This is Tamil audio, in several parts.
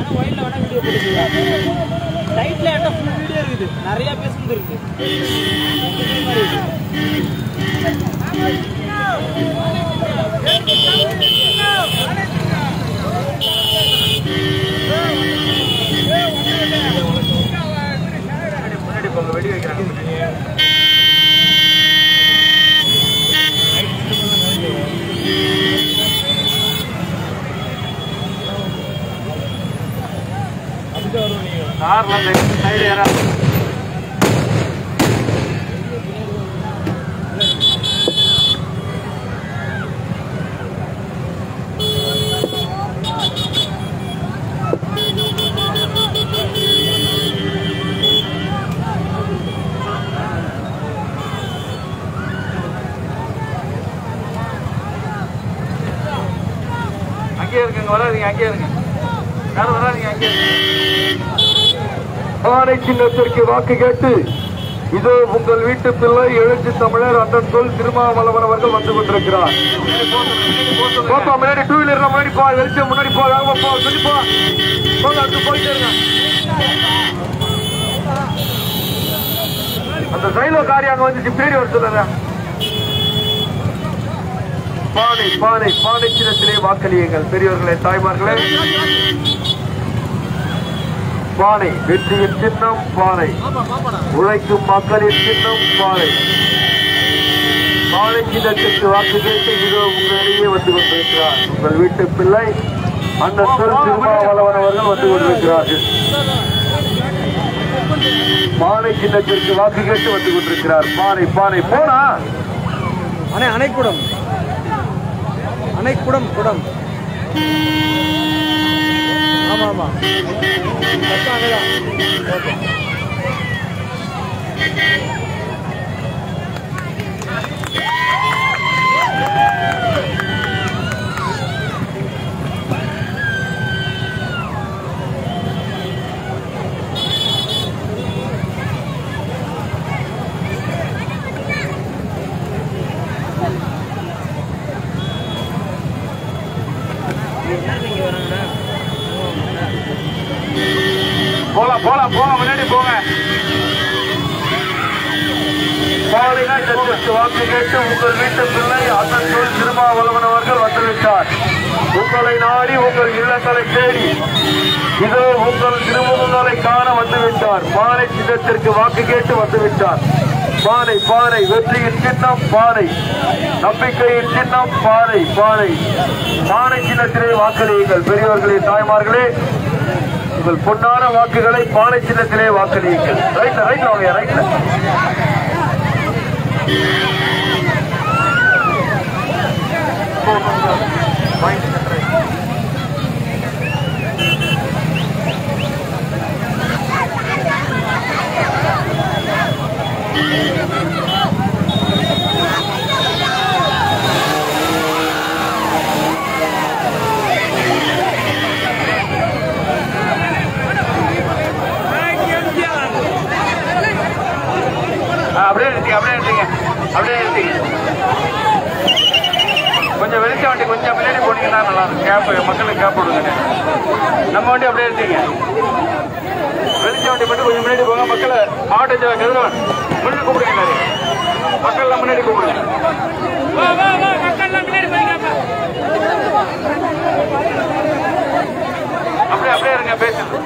ஒயிட்ல வேணா வீடியோ போட்டுக்கலாம். ரைட்ல என்ன ஃபுல் வீடியோ இருக்குது, நிறைய பேசுறது இருக்கு. முன்னாடி போங்க, வெடி வைக்கிறாங்க. கார்ல சைடு ஏறாது. அங்கேயே இருக்குங்க, வராதிங்க, அங்கேயே இருங்க. யாரும் வராதிங்க, அங்கேயே ஆணை சின்னத்திற்கு வாக்கு கேட்டு இதோ உங்கள் வீட்டு பிள்ளை எழுச்சி தமிழர் அண்ணன் சொல் திருமாவளவன் அவர்கள் வந்து கொண்டிருக்கிறார். முன்னாடி டூ வீலர் முன்னாடி போ, வெளிச்சம் முன்னாடி போ, சொல்லி போ, அங்க போயிட்டே இருங்க. அந்த சைலோ காரி அங்க வந்து பின்னாடி வர சொல்லுங்க. பானை பானை பானை சின்னத்திலே வாக்களியுங்கள் பெரியவர்களே தாய்மார்களே. பானை வெற்றியின் சின்னம் பானை, உழைக்கும் மக்களின் சின்னம் பானை. பானை சின்னத்திற்கு வாக்கு கேட்டு இதோ உங்களிடையே வந்து கொண்டிருக்கிறார் உங்கள் வீட்டு பிள்ளை அண்ணன் சொல் திருமாவளவன் அவர்கள் வந்து கொண்டிருக்கிறார்கள். பானை சின்னத்திற்கு வாக்கு கேட்டு வந்து கொண்டிருக்கிறார். பானை பானை போனா அணைக்குடம் அணைக்குடம் குடம். ஆமா ஆமா போலாம் போலாம் போங்க, முன்னாடி போங்க. வாக்கு கேட்டு உங்கள் வீட்டு பிள்ளை அண்ணன் சொல் திருமாவளவன் அவர்கள் வந்துவிட்டார். உங்களை நாடி உங்கள் இல்லங்களை தேடி இதோ உங்கள் திருமுகங்களை காண வந்துவிட்டார். பானை சின்னத்திற்கு வாக்கு கேட்டு வந்துவிட்டார். பானை பானை வெற்றியின் சின்னம் பானை, நம்பிக்கையின் சின்னம் பானை பானை. பானை சின்னத்திலே வாக்களியுங்கள் பெரியவர்களே தாய்மார்களே. உங்கள் பொன்னான வாக்குகளை பானை சின்னத்திலே வாக்களியுங்கள். ரைட்ல ரைட்ல வாங்க, ரைட்ல. அப்படியே நிறுத்திங்க, அப்படியே நிறுத்திங்க, அப்படியே நிறுத்திங்க. கொஞ்சம் வெளிச்ச வண்டி கொஞ்சம் முன்னாடி போனீங்கன்னா நல்லா இருக்கும். கேப் மக்களுக்கு கேப் விடுங்க. நம்ம வண்டி அப்படியே நிறுத்திங்க. வெளிச்ச வண்டி மட்டும் கொஞ்சம் முன்னாடி போங்க. மக்களை ஆட்டோ கருவன் முன்னாடி கூப்பிடுங்க. மக்கள்லாம் முன்னாடி கூப்பிடுங்க. அப்படியே அப்படியே இருங்க, பேசுங்க.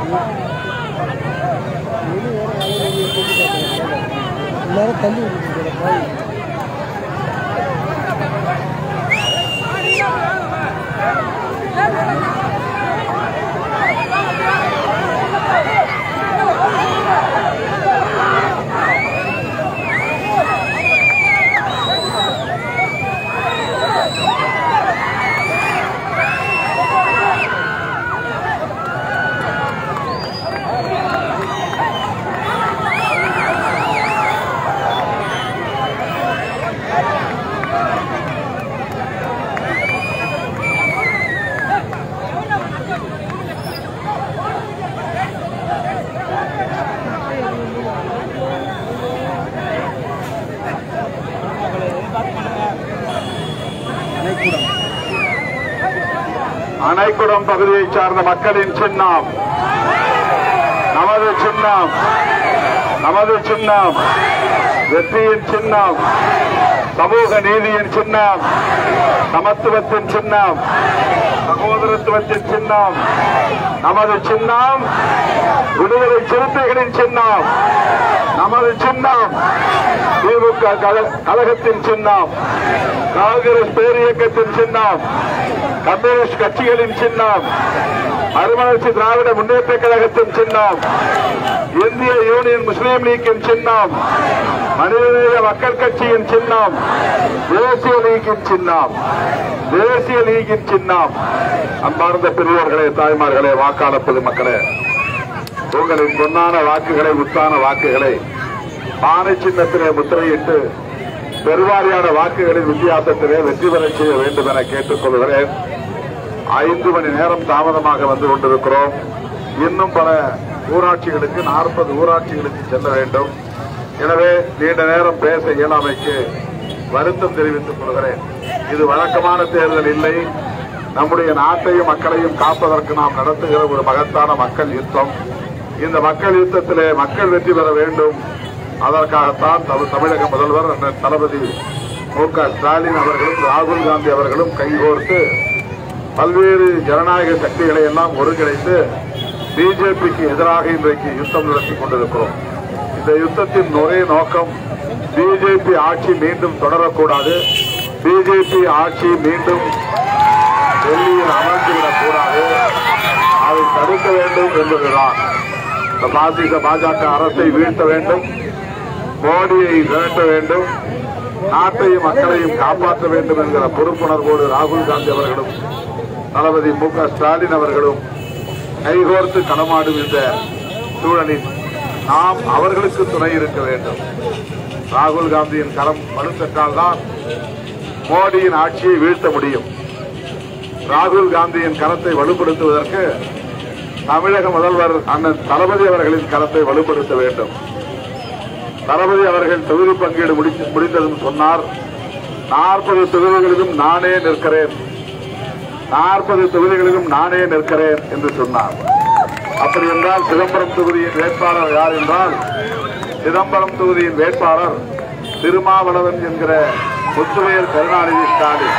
எல்லாரும் தள்ளி அணைக்குடம் பகுதியைச் சார்ந்த மக்களின் சின்னம் நமது சின்னம், நமது சின்னம், வெற்றியின் சின்னம், சமூக நீதியின் சின்னம், சமத்துவத்தின் சின்னம், சகோதரத்துவத்தின் சின்னம், நமது சின்னம், விடுதலை சிறுத்தைகளின் சின்னம், நமது சின்னம், திமுக கழகத்தின் சின்னம், காங்கிரஸ் பேரியக்கத்தின் சின்னம், கம்யூனிஸ்ட் கட்சிகளின் சின்னம், மறுமலர்ச்சி திராவிட முன்னேற்ற கழகத்தின் சின்னம், இந்திய யூனியன் முஸ்லீம் லீக்கின் சின்னம், மனிதநேய மக்கள் கட்சியின் சின்னம், தேசிய லீக்கின் சின்னம், தேசிய லீகின் சின்னம். அன்பார்ந்த பெரியவர்களே, தாய்மார்களே, வாக்காளர் பொதுமக்களே, உங்களின் பொன்னான வாக்குகளை, முத்தான வாக்குகளை பானை சின்னத்திலே முத்திரையிட்டு பெருவாரியான வாக்குகளின் வித்தியாசத்திலே வெற்றி பெற செய்ய வேண்டும் என கேட்டுக் கொள்கிறேன். 5 மணி நேரம் தாமதமாக வந்து கொண்டிருக்கிறோம். இன்னும் பல ஊராட்சிகளுக்கு 40 ஊராட்சிகளுக்கு செல்ல வேண்டும். எனவே நீண்ட நேரம் பேச இயலாமைக்கு வருத்தம் தெரிவித்துக் கொள்கிறேன். இது வழக்கமான தேர்தல் இல்லை. நம்முடைய நாட்டையும் மக்களையும் காப்பதற்கு நாம் நடத்துகிற ஒரு மகத்தான மக்கள் யுத்தம். இந்த மக்கள் யுத்தத்திலே மக்கள் வெற்றி பெற வேண்டும். அதற்காகத்தான் தமிழக முதல்வர் தளபதி மு.க. ஸ்டாலின் அவர்களும் ராகுல் காந்தி அவர்களும் கைகோர்த்து பல்வேறு ஜனநாயக சக்திகளை எல்லாம் ஒருங்கிணைத்து பிஜேபிக்கு எதிராக இன்றைக்கு யுத்தம் நடத்திக் கொண்டிருக்கிறோம். இந்த யுத்தத்தின் ஒரே நோக்கம் பிஜேபி ஆட்சி மீண்டும் தொடரக்கூடாது, பிஜேபி ஆட்சி மீண்டும் டெல்லியில் அமர்ந்துவிடக்கூடாது, அதை தடுக்க வேண்டும் என்பதுதான். இந்த பாஜக அரசை வீழ்த்த வேண்டும், மோடியை விரட்ட வேண்டும், நாட்டையும் மக்களையும் காப்பாற்ற வேண்டும் என்கிற பொறுப்புணர்வோடு ராகுல் காந்தி அவர்களும் தளபதி மு.க. ஸ்டாலின் அவர்களும் கைகோர்த்து களமாடும் இந்த சூழலில் நாம் அவர்களுக்கு துணை இருக்க வேண்டும். ராகுல் காந்தியின் கரம் வலுப்பெற்றால்தான் மோடியின் ஆட்சியை வீழ்த்த முடியும். ராகுல் காந்தியின் கரத்தை வலுப்படுத்துவதற்கு தமிழக முதல்வர் அண்ணன் தளபதி அவர்களின் கரத்தை வலுப்படுத்த வேண்டும். தளபதி அவர்கள் தொகுதி பங்கீடு முடிந்ததும் சொன்னார், 40 தொகுதிகளிலும் நானே நிற்கிறேன், 40 தொகுதிகளிலும் நானே நிற்கிறேன் என்று சொன்னார். அப்படி என்றால் சிதம்பரம் தொகுதியின் வேட்பாளர் யார் என்றால், சிதம்பரம் தொகுதியின் வேட்பாளர் திருமாவளவன் என்கிற முத்துவேல் கருணாநிதி ஸ்டாலின்.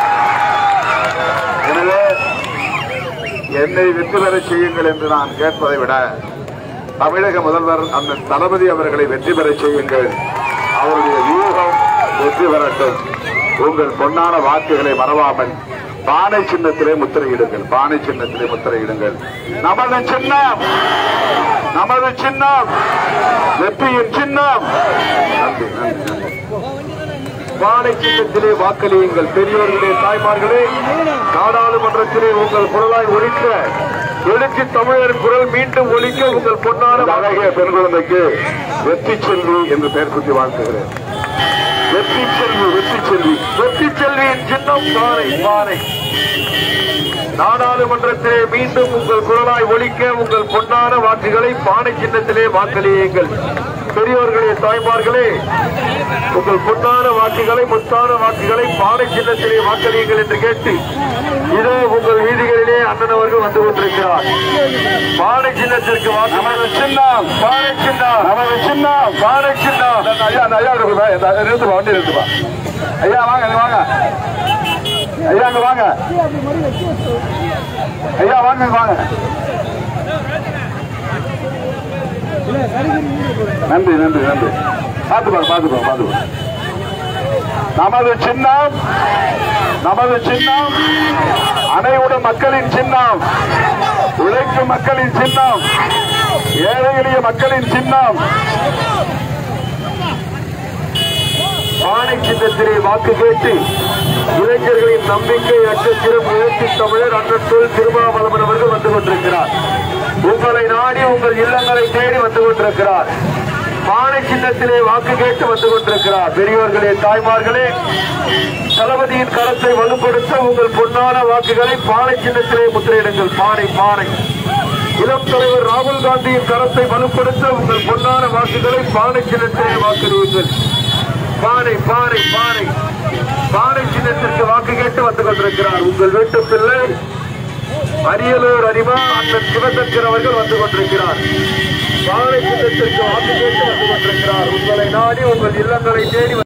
எனவே என்னை வெற்றி பெற செய்யுங்கள் என்று நான் கேட்பதை விட தமிழக முதல்வர் அந்த தளபதி அவர்களை வெற்றி பெற செய்யுங்கள், அவருடைய வியூகம் வெற்றி பெறட்டும். உங்கள் பொன்னான வாக்குகளை மறவாமல் பானை சின்னத்திலே முத்திரையிடுங்கள், பானை சின்னத்திலே முத்திரையிடுங்கள். நமது சின்னம், நமது சின்னம், வெற்றியின் சின்னம். நன்றி, நன்றி, நன்றி. பானை சின்னத்திலே வாக்களியுங்கள். பெரியோர்களே, தாய்மார்களே, நாடாளுமன்றத்திலே உங்கள் குரலாய் ஒலிக்க, எழுச்சி தமிழரின் குரல் மீண்டும் ஒலிக்க உங்கள் பொன்னான அழகிய பெண் குழந்தைக்கு வெற்றி செல்வி என்று பெயர் சுட்டி வாழ்த்துகிறேன். வெற்றி செல்வி, வெற்றி செல்வி, வெற்றி செல்வியின் சின்னம் பானை, பானை. நாடாளுமன்றத்திலே மீண்டும் உங்கள் குரலாய் ஒலிக்க உங்கள் பொன்னான வாக்குகளை பானை சின்னத்திலே வாக்களியுங்கள். பெரியோர்களே, தாய்மார்களே, உங்கள் பொன்னான வாக்குகளை, முத்தான வாக்குகளை பானை சின்னத்திலே வாக்களியுங்கள் என்று கேட்டு இதோ உங்கள் வீதிகளிலே அண்ணன் அவர்கள் வந்து கொண்டிருக்கிறார். பானை சின்னத்திற்கு நமது சின்னம், பானை சின்னம், நமது சின்னம், பானை சின்னம். ஐயா, ஐயா நிறுத்துப்பா, வண்டி நிறுத்துப்பா. ஐயா வாங்க, வாங்க ஐயா, அங்க வாங்க ஐயா, வாங்க வாங்க. நன்றி நன்றி நன்றி. பார்த்துக்கோ. நமது சின்னம் அனைவரு மக்களின் சின்னம், உழைக்கும் மக்களின் சின்னம், ஏழை எளிய மக்களின் சின்னம். பானை சின்னத்திலே வாக்கு கேட்டு இளைஞர்களின் நம்பிக்கை நட்சத்திரம் உயர்த்தி தமிழர் அண்ணன் தொல் திருமாவளவன் அவர்கள் வந்து கொண்டிருக்கிறார். உங்களை நாடி உங்கள் இல்லங்களை தேடி வந்து கொண்டிருக்கிறார். பானை சின்னத்திலே வாக்கு கேட்டு வந்து கொண்டிருக்கிறார். பெரியோர்களே, தாய்மார்களே, தளபதியின் கரத்தை வலுப்படுத்த உங்கள் பொன்னான வாக்குகளை பானை சின்னத்திலே முத்திரையிடுங்கள். பானை இளம் தலைவர் ராகுல் காந்தியின் கரத்தை வலுப்படுத்த உங்கள் பொன்னான வாக்குகளை பானை சின்னத்திலே வாக்களியுங்கள். பானை சின்னத்திற்கு வாக்கு கேட்டு வந்து கொண்டிருக்கிறார். உங்கள் வீட்டு பிள்ளை அரியலூர் அறிவா அண்ணன் சிவசங்கர் அவர்கள் வந்து கொண்டிருக்கிறார். பானை சின்னத்திற்கு வாக்கு கேட்டு வந்து கொண்டிருக்கிறார். உங்களை நாடி உங்கள் இல்லங்களை தேடி